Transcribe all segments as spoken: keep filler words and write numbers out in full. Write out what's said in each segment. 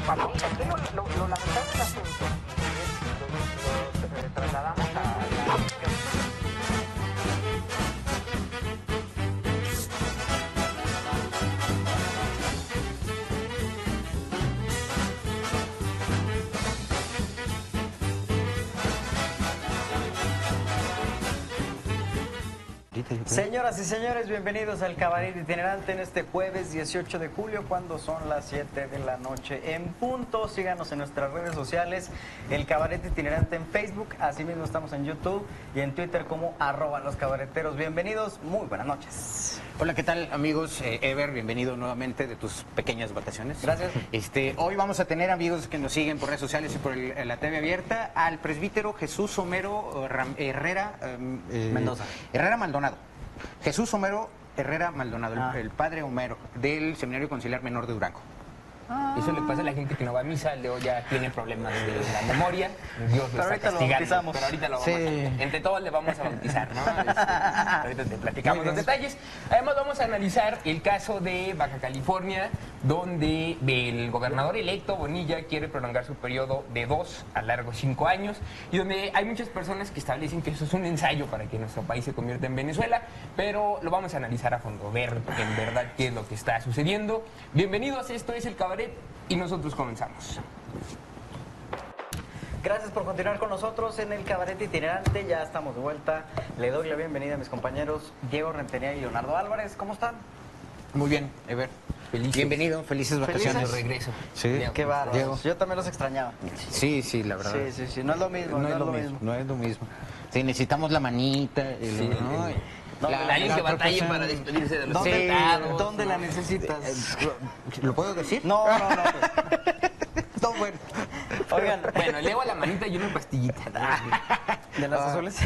Aquí lo, lo, lo lamentable del asunto es lo, lo eh, trasladamos a la... Señoras y señores, bienvenidos al Cabaret Itinerante en este jueves dieciocho de julio, cuando son las siete de la noche en punto. Síganos en nuestras redes sociales, el Cabaret Itinerante en Facebook, asimismo estamos en YouTube y en Twitter como arroba los cabareteros. Bienvenidos, muy buenas noches. Hola, ¿qué tal, amigos? Eh, Ever, bienvenido nuevamente de tus pequeñas vacaciones. Gracias. Este, hoy vamos a tener amigos que nos siguen por redes sociales y por el, la T V abierta al presbítero Jesús Homero Ram, Herrera eh, Mendoza. Herrera Maldonado. Jesús Homero Herrera Maldonado, Ah. el, el padre Homero del Seminario Conciliar Menor de Durango. Ah. Eso le pasa a la gente que no va a misa, Leo ya tiene problemas de la memoria, Dios lo Pero está ahorita lo castigando. bautizamos. Pero ahorita lo vamos Sí. a, entre todos le vamos a bautizar, ¿no? Este, ahorita te platicamos los detalles. Además vamos a analizar el caso de Baja California, donde el gobernador electo Bonilla quiere prolongar su periodo de dos a largo cinco años, y donde hay muchas personas que establecen que eso es un ensayo para que nuestro país se convierta en Venezuela, pero lo vamos a analizar a fondo, ver en verdad qué es lo que está sucediendo. Bienvenidos, esto es el Cabaret y nosotros comenzamos. Gracias por continuar con nosotros en el Cabaret Itinerante, ya estamos de vuelta. Le doy la bienvenida a mis compañeros Diego Rentería y Leonardo Álvarez. ¿Cómo están? Muy bien, Ever. Felices. Bienvenido, felices vacaciones. Felices. De regreso. Sí. Diego. Qué bárbaros. Diego. Yo también los extrañaba. Sí, sí, la verdad. Sí, sí, sí, no es lo mismo, No, es lo mismo, no es lo mismo. Sí, necesitamos la manita, el, Sí, ¿no? el- No, La- la- Alguien la que batalle profesión. para despedirse de los ¿Dónde, invitados. ¿Dónde la necesitas? ¿Lo puedo decir? No, no, no. No, bueno. Oigan, Bueno, le hago a la manita y una pastillita. ¿de las Ah. azules?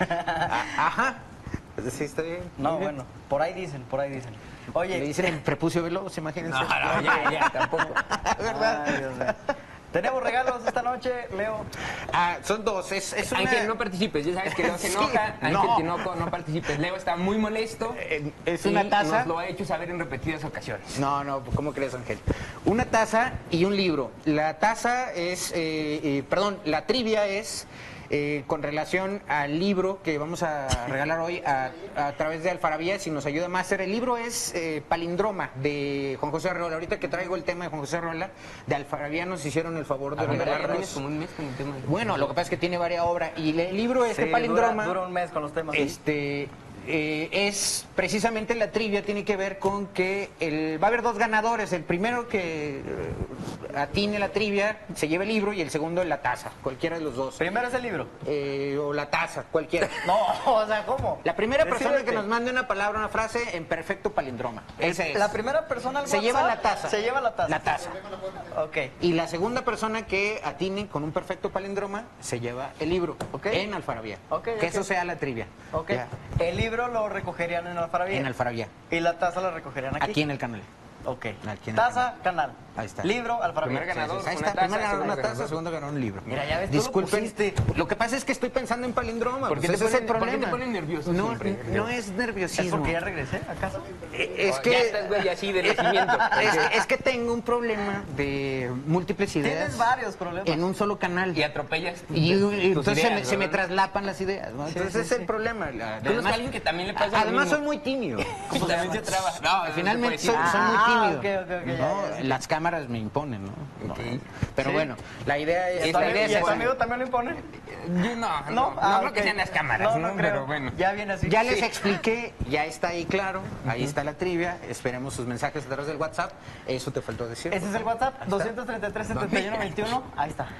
Ajá. Sí, está bien. No, Muy bien. bueno, por ahí dicen, por ahí dicen. Le Oye, dicen el prepucio veloz, imagínense. No, no, ya, ya, tampoco. ¿Verdad? Ay, Dios mío. Tenemos regalos esta noche, Leo. Ah, son dos. Es, es una... Ángel, no participes, ya sabes que Leo se Sí, enoja. Ángel no. Tinoco, no participes. Leo está muy molesto. Eh, es y una taza. Nos lo ha hecho saber en repetidas ocasiones. No, no, ¿cómo crees, Ángel? Una taza y un libro. La taza es, eh, eh, perdón, la trivia es eh, con relación al libro que vamos a regalar hoy a, a través de Alfarabía, si nos ayuda Máster. El libro es eh, Palindroma, de Juan José Arreola. Ahorita que traigo el tema de Juan José Arreola, de Alfarabía nos hicieron el favor de Ah, ¿verdad? Ya tienes regalarnos. como un mes con el tema de... Bueno, lo que pasa es que tiene varias obras. Y el libro este Sí, Palindroma... Dura, dura un mes con los temas. ¿Sí? Este eh, es precisamente la trivia, tiene que ver con que el, va a haber dos ganadores. El primero que eh, atine la trivia se lleva el libro y el segundo la taza, cualquiera de los dos. Primero es el libro. Eh, o la taza, cualquiera. No, o sea, ¿cómo? La primera persona Decídete. que nos mande una palabra, una frase en perfecto palindroma. Esa es. La primera persona al Se lleva WhatsApp la taza. Se lleva la taza. La taza. Ok. Y la segunda persona que atine con un perfecto palindroma se lleva el libro Ok. en Alfarabía. Ok, que ok. eso sea la trivia. Ok. Ya. El libro lo recogerían en Alfarabía. En Alfarabía. Y la taza la recogerían aquí. Aquí en el canal. Ok. Aquí en el Taza, canal. Ahí está. Libro, Alfarabía. Primer ganador. Ahí una está, taza, primero ganó segundo una taza, ganador. segundo ganó un libro. Mira, ya ves, tú lo Disculpen, pusiste. lo que pasa es que estoy pensando en palindroma. ¿Por qué pues te ese es el ponen- por qué te problema. ponen nervioso No, siempre? no es ¿Es nerviosismo. porque ya regresé, acaso? Eh, Es Ya que, estás, güey, así de nacimiento. es, es que tengo un problema de múltiples ideas Tienes varios problemas. en un solo canal. Y atropellas Y, y tus entonces se, me, ideas, se me ¿verdad? traslapan las ideas, ¿no? Sí, Entonces sí, ese es sí. el problema. La- Conozco a además, alguien que también le pasa lo además mismo. soy muy tímido. Y también se traba. No, no Finalmente se soy, puede soy decir. muy Ah, tímido. ok, ok, ok, ya, ¿no? ya, ya. Las cámaras me imponen, ¿no? No. Ok. Pero Sí. bueno, la idea es, ¿Y la tu idea amigo- es y a tu esa. amigo también lo impone? Yo no, no, No, no, Ah, creo ok. que sean las cámaras, No, ¿no? no creo. Pero bueno. Ya viene así. Ya les Sí. expliqué, ya está ahí claro, ahí está la trivia, esperemos sus mensajes a través del WhatsApp, eso te faltó decir. Ese es el WhatsApp, doscientos treinta y tres, setenta y uno, veintiuno. Ahí está.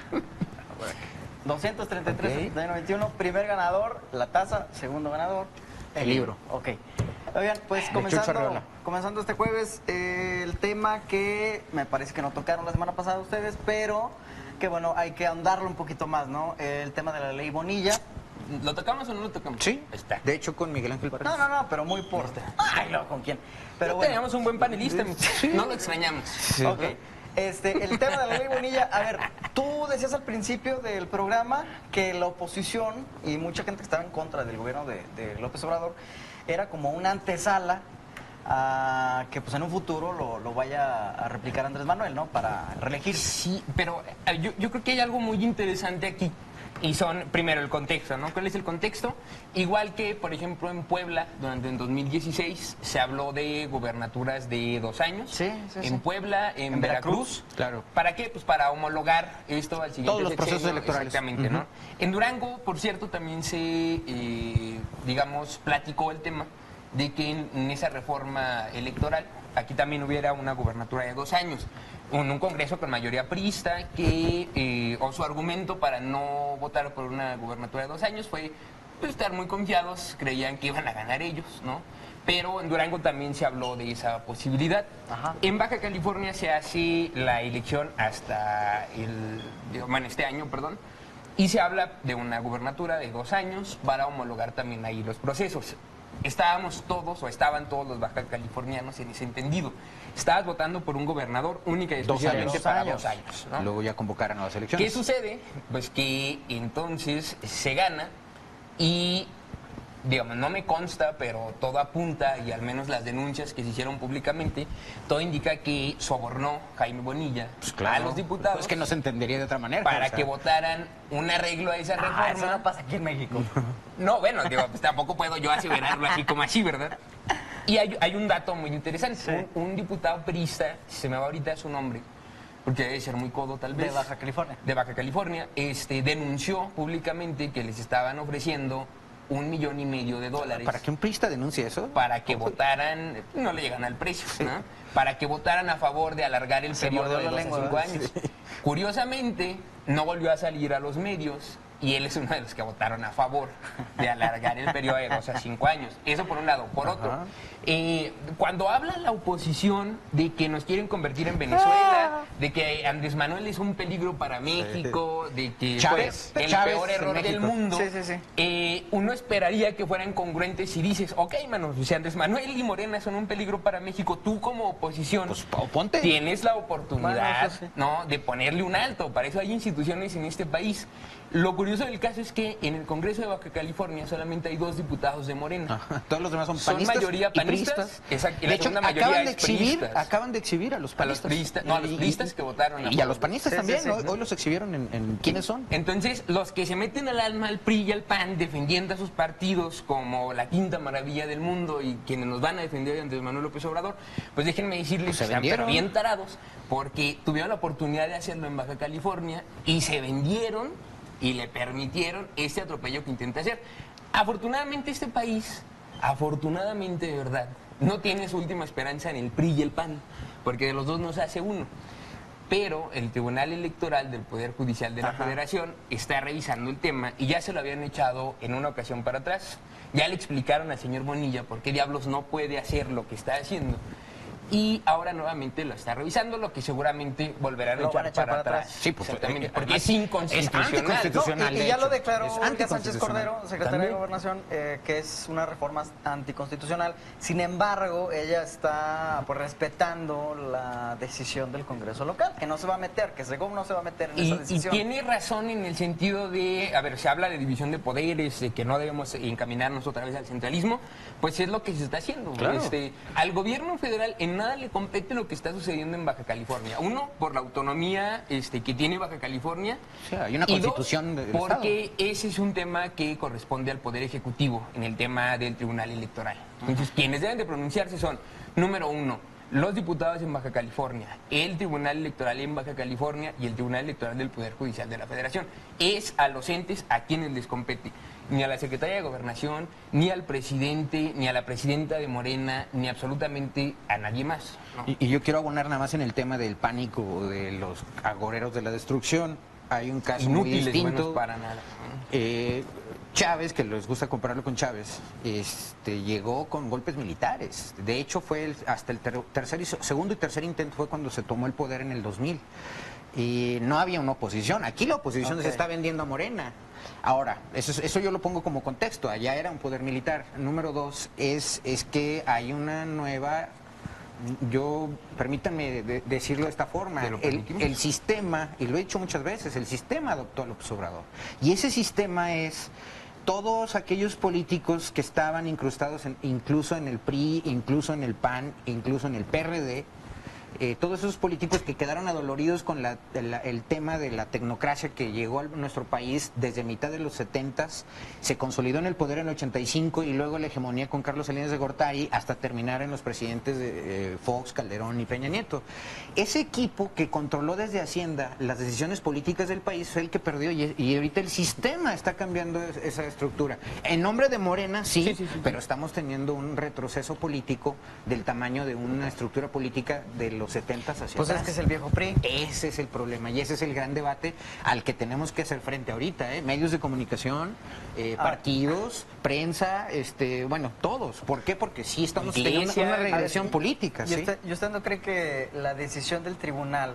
doscientos treinta y tres, Ok. setenta y uno, veintiuno. Primer ganador, la taza. Segundo ganador, El libro. Ok. Oigan, pues Chucho comenzando, Arreola. comenzando este jueves, eh, el tema que me parece que no tocaron la semana pasada ustedes, pero que bueno, hay que ahondarlo un poquito más, ¿no? El tema de la ley Bonilla. ¿Lo tocamos o no lo tocamos? Sí, Ahí está. de hecho con Miguel Ángel Barras. No, no, no, pero muy por... Ay, no, ¿con quién? Pero Ya bueno. teníamos un buen panelista, no lo extrañamos. Sí. Ok. Este, el tema de la ley Bonilla, a ver, tú decías al principio del programa que la oposición y mucha gente que estaba en contra del gobierno de, de López Obrador era como una antesala a que pues en un futuro lo, lo vaya a replicar Andrés Manuel, ¿no? Para reelegir. Sí, pero eh, yo, yo creo que hay algo muy interesante aquí. Y son, primero, el contexto, ¿no? ¿Cuál es el contexto? Igual que, por ejemplo, en Puebla, durante el dos mil dieciséis, se habló de gobernaturas de dos años. Sí, sí, En sí. Puebla, en, En Veracruz. Veracruz. Claro. ¿Para qué? Pues para homologar esto al siguiente Todos los procesos sexenio, electorales. Exactamente, Ujú. ¿no? En Durango, por cierto, también se, eh, digamos, platicó el tema de que en, en esa reforma electoral, aquí también hubiera una gubernatura de dos años. Un, un congreso con mayoría priista que, eh, o su argumento para no votar por una gubernatura de dos años fue pues, estar muy confiados, creían que iban a ganar ellos, ¿no? Pero en Durango también se habló de esa posibilidad. Ajá. En Baja California se hace la elección hasta el, digo, bueno, este año, perdón, y se habla de una gubernatura de dos años para homologar también ahí los procesos. Estábamos todos, o estaban todos los baja californianos en ese entendido. Estabas votando por un gobernador única y Dos exclusivamente años. para Dos dos años. ¿no? Luego ya convocar a nuevas elecciones. ¿Qué sucede? Pues que entonces se gana y, digamos, no me consta, pero todo apunta, y al menos las denuncias que se hicieron públicamente, todo indica que sobornó Jaime Bonilla Pues claro. a los diputados Es que no se entendería de otra manera. para o sea. que votaran un arreglo a esa reforma. Ah, eso no pasa aquí en México. No, bueno, digo, pues tampoco puedo yo aseverarlo así como así, ¿verdad? Y hay, hay un dato muy interesante. Sí. Un, un diputado priista, se me va ahorita su nombre, porque debe ser muy codo tal vez. De Baja California. De Baja California, este, denunció públicamente que les estaban ofreciendo un millón y medio de dólares ¿Para que un priista denuncie eso? para que votaran, no le llegan al precio, ¿no? Para que votaran a favor de alargar el Se periodo mordió de la dos a lengua, cinco ¿verdad? años. Curiosamente, no volvió a salir a los medios y él es uno de los que votaron a favor de alargar el periodo de dos a cinco años. Eso por un lado. Por otro, Ajá. eh, cuando habla la oposición de que nos quieren convertir en Venezuela, de que Andrés Manuel es un peligro para México, de que Chávez, fue el Chávez peor en error del México. mundo, Sí, sí, sí. eh, uno esperaría que fueran congruentes y dices, ok, manos, si Andrés Manuel y Morena son un peligro para México, tú como oposición Pues oponte. tienes la oportunidad, Bueno, eso sí. ¿no?, de ponerle un alto. Para eso hay instituciones en este país. Lo curioso del caso es que en el Congreso de Baja California solamente hay dos diputados de Morena. Ajá. Todos los demás son Son panistas mayoría y panistas, priistas. exacto, y la De hecho, segunda mayoría acaban de es exhibir, priistas. acaban de exhibir a los A los panistas. priistas, no, a los Y- priistas que votaron a Y a favor. los panistas Sí, también, sí, sí. Hoy, hoy los exhibieron en, en quiénes son. Entonces, los que se meten al alma al P R I y al P A N defendiendo a sus partidos como la quinta maravilla del mundo y quienes nos van a defender de Andrés Manuel López Obrador, pues déjenme decirles Pues se que están vendieron. pero bien tarados porque tuvieron la oportunidad de hacerlo en Baja California y se vendieron y le permitieron este atropello que intenta hacer. Afortunadamente este país, afortunadamente de verdad, no tiene su última esperanza en el P R I y el P A N, porque de los dos no se hace uno. Pero el Tribunal Electoral del Poder Judicial de la Ajá. Federación está revisando el tema y ya se lo habían echado en una ocasión para atrás. Ya le explicaron al señor Bonilla por qué diablos no puede hacer lo que está haciendo. Y ahora nuevamente lo está revisando, lo que seguramente volverán a Lo echar, van a echar para, para atrás. atrás. Sí, pues, Exactamente, eh, porque además, es inconstitucional. es anticonstitucional. No, y, y de ya hecho. lo declaró Es Olga Sánchez anticonstitucional. Cordero, secretaria También. de Gobernación, eh, que es una reforma anticonstitucional. Sin embargo, ella está pues, respetando la decisión del Congreso local, que no se va a meter, que Según no se va a meter en Y, esa y decisión. tiene razón en el sentido de, a ver, se habla de división de poderes, de que no debemos encaminarnos otra vez al centralismo, pues es lo que se está haciendo. Claro. Este, al gobierno federal en nada le compete lo que está sucediendo en Baja California. Uno, por la autonomía este, que tiene Baja California. Sí, hay una Y dos, constitución del porque ese es un tema que corresponde al Poder Ejecutivo en el tema del Tribunal Electoral. Entonces, quienes deben de pronunciarse son, número uno, los diputados en Baja California, el Tribunal Electoral en Baja California y el Tribunal Electoral del Poder Judicial de la Federación. Es a los entes a quienes les compete. Ni a la Secretaría de Gobernación, ni al presidente, ni a la presidenta de Morena, ni absolutamente a nadie más, ¿no? Y, y yo quiero abonar nada más en el tema del pánico de los agoreros de la destrucción. Hay un caso muy Inútiles, distinto. buenos para nada. Eh, Chávez, que les gusta compararlo con Chávez, este, llegó con golpes militares. De hecho, fue el- hasta el ter- tercer y, se- segundo y tercer intento fue cuando se tomó el poder en el dos mil. Y no había una oposición. Aquí la oposición Ok. se está vendiendo a Morena. Ahora, eso, es- eso yo lo pongo como contexto. Allá era un poder militar. Número dos es, es que hay una nueva... Yo, permítanme de- decirlo de esta forma, ¿Te lo el, permitimos? el sistema, y lo he dicho muchas veces, el sistema adoptó a López Obrador. Y ese sistema es todos aquellos políticos que estaban incrustados en, incluso en el P R I, incluso en el P A N, incluso en el P R D, eh, todos esos políticos que quedaron adoloridos con la, el, el tema de la tecnocracia que llegó a nuestro país desde mitad de los setentas, se consolidó en el poder en el ochenta y cinco y luego la hegemonía con Carlos Salinas de Gortari hasta terminar en los presidentes de eh, Fox, Calderón y Peña Nieto. Ese equipo que controló desde Hacienda las decisiones políticas del país fue el que perdió y, y ahorita el sistema está cambiando esa estructura. En nombre de Morena, sí, sí, sí, sí, pero estamos teniendo un retroceso político del tamaño de una estructura política de los setentas hacia Pues atrás. es que es el viejo P R I. Ese es el problema y ese es el gran debate al que tenemos que hacer frente ahorita, ¿eh? Medios de comunicación, eh, Ah. partidos, prensa, este, bueno, todos. ¿Por qué? Porque sí estamos Iglesia, teniendo una A ver, regresión y- política, y ¿sí? usted, y usted no cree que la decisión del tribunal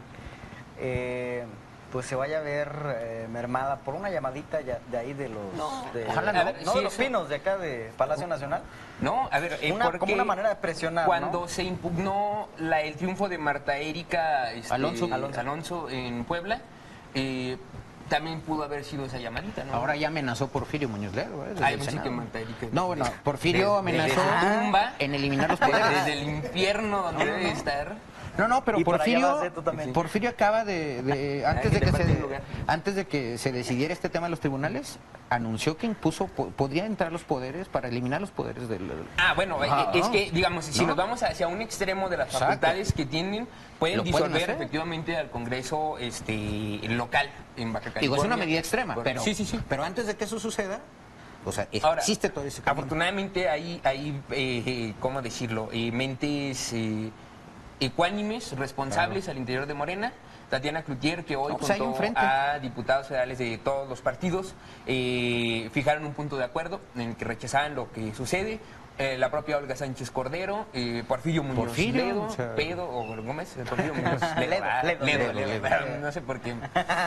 eh, pues se vaya a ver eh, mermada por una llamadita ya- de ahí de los de, ojalá no, no. A ver, no sí, de los eso- pinos de acá de Palacio Nacional? No, a ver, eh, Una- porque como una manera de presionar, cuando ¿no? se impugnó la, el triunfo de Marta Erika este, Alonso. Alonso. Alonso en Puebla, eh, también pudo haber sido esa llamadita, ¿no? Ahora ya amenazó Porfirio Muñoz Ledo, ¿eh? Desde Ay, el pensé Senado. que Marta Erika- No, bueno, Porfirio Desde- desde amenazó su tumba. en eliminar los Desde, poderes. desde el infierno donde debe estar. No, no, pero Y por allá Porfirio, vas, ¿eh? Tú también. Porfirio acaba de, de- antes que de te que falta un se lugar. antes de que se decidiera este tema de los tribunales, anunció que impuso po- podría entrar los poderes para eliminar los poderes del. Ah, bueno, eh, Ah, es no. que, digamos, si No. nos vamos hacia un extremo de las Exacto. facultades que tienen, pueden Lo pueden disolver hacer. efectivamente al Congreso este, local en Baja California. Digo, es una medida extrema, Por- pero Sí, sí, sí. pero antes de que eso suceda, o sea, Ahora, existe todo ese camino. afortunadamente hay, hay eh, eh, ¿cómo decirlo? Eh, mentes eh, ecuánimes, responsables al interior de Morena. Tatiana Cloutier, que hoy No, pues hay un junto frente. a diputados federales de todos los partidos, eh, fijaron un punto de acuerdo en el que rechazaban lo que sucede. Eh, la propia Olga Sánchez Cordero, eh, Porfirio Muñoz Porfirio, Ledo, o sea- Pedo o Gómez, eh, Porfirio Muñoz Ledo, Ledo, ah, Ledo, Ledo, Ledo, Ledo, Ledo. no sé por qué.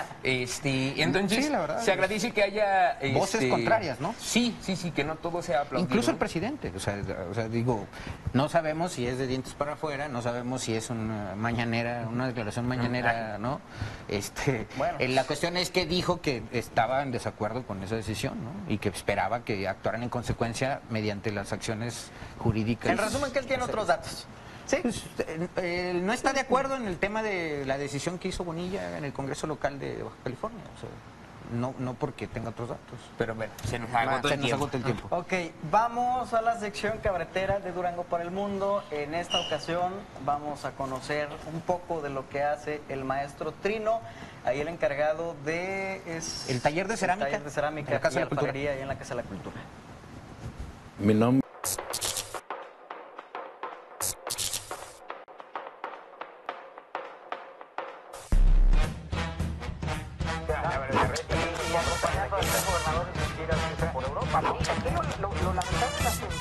Este, entonces, Sí, la verdad, se agradece que haya voces este, contrarias, ¿no? Sí, sí, sí, que no todo sea aplaudido. Incluso el ¿no? presidente, o sea, o sea, digo, no sabemos si es de dientes para afuera, no sabemos si es una mañanera, una declaración mañanera, ¿no? Este, Bueno. eh, la cuestión es que dijo que estaba en desacuerdo con esa decisión, ¿no? Y que esperaba que actuaran en consecuencia mediante las acciones jurídicas. En resumen, que él tiene otros datos. Sí, pues, eh, eh, no está de acuerdo en el tema de la decisión que hizo Bonilla en el Congreso local de Baja California, o sea, no, no porque tenga otros datos. Pero bueno, se nos agotó Se el nos tiempo. agota el tiempo. Ok, vamos a la sección cabaretera de Durango para el Mundo. En esta ocasión vamos a conocer un poco de lo que hace el maestro Trino, ahí el encargado de... Es, El taller de cerámica. El taller de cerámica En la Casa y de la Cultura. alfarería ahí en la Casa de la Cultura. Mi nombre. Y acompañando a tres gobernadores de giras por Europa. Aquí lo, lo, lo lamentable del asunto